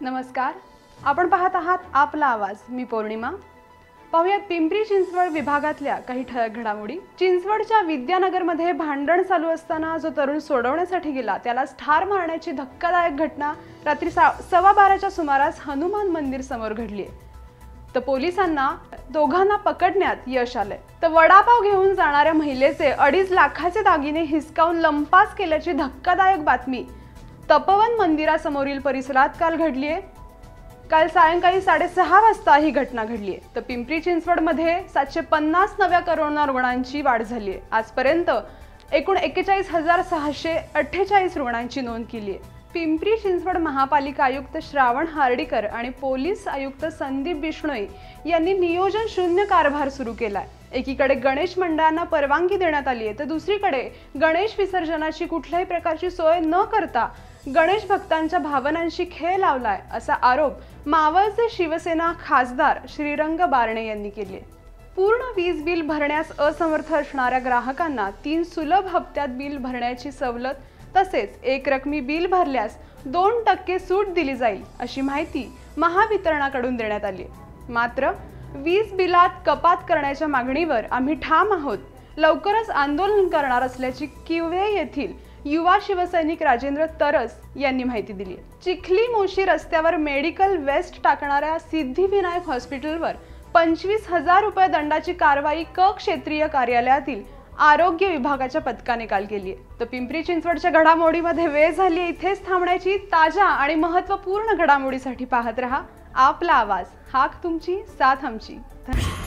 नमस्कार, आपण पाहत आहात आपला आवाज. मी पौर्णिमा. पाहूयात पिंपरी चिंचवड विभागातल्या काही ठळक घडामोडी. चिंचवडच्या विद्यानगरमध्ये भांडण चालू असताना जो तरुण सोडवण्यासाठी गेला त्यालाच ठार मारण्याची धक्कादायक घटना रात्री 12:15च्या सुमारास हनुमान मंदिर समोर घडली आहे. तर पोलिसांना दोघांना पकडण्यात यश आलंय. तर वडापाव घेऊन जाणाऱ्या महिलेचे 2.5 लाखाचे दागिने हिसकावून लंपास केल्याची धक्कादायक बातमी तपोवन मंदिरासमोरील परिसरात काल घडली आहे. काल सायंकाळी 6:30 वाजता ही घटना घडली आहे. तर पिंपरी चिंचवडमध्ये 750 नव्या कोरोना रुग्णांची वाढ झाली आहे. आजपर्यंत एकूण 41,648 रुग्णांची नोंद केली आहे. पिंपरी चिंचवड महापालिका आयुक्त श्रावण हार्डीकर आणि पोलीस आयुक्त संदीप बिश्नोई यांनी नियोजन शून्य कारभार सुरू केलाय. एकीकडे गणेश मंडळांना परवानगी देण्यात आली आहे, तर दुसरीकडे गणेश विसर्जनाची कुठल्याही प्रकारची सोय न करता गणेश भक्तांच्या भावनांशी खेळ लावलाय असा आरोप मावळचे शिवसेना खासदार श्रीरंग बारणे यांनी केले. पूर्ण वीज बिल भरण्यास असमर्थ असणाऱ्या ग्राहकांना 3 सुलभ हप्त्यात बिल भरण्याची सवलत तसेच एक रकमी बिल भरल्यास 2% सूट दिली जाईल अशी माहिती महावितरणाकडून देण्यात आली. मात्र वीज बिलात कपात करण्याच्या मागणीवर आम्ही ठाम आहोत, लवकरच आंदोलन करणार असल्याची किवळे येथील युवा शिवसैनिक राजेंद्र तरस यांनी माहिती दिली. चिखली मोशी रस्त्यावर मेडिकल वेस्ट टाकणाऱ्या सिद्धिविनायक हॉस्पिटलवर 25,000 रुपये दंडाची कारवाई क्षेत्रीय कार्यालयातील आरोग्य विभागाच्या पथकाने काल केली आहे. तर पिंपरी चिंचवडच्या घडामोडीमध्ये वेळ झाली इथेच थांबण्याची. ताज्या आणि महत्त्वपूर्ण घडामोडीसाठी पाहत रहा आपला आवाज. हाक तुमची, साथ आमची.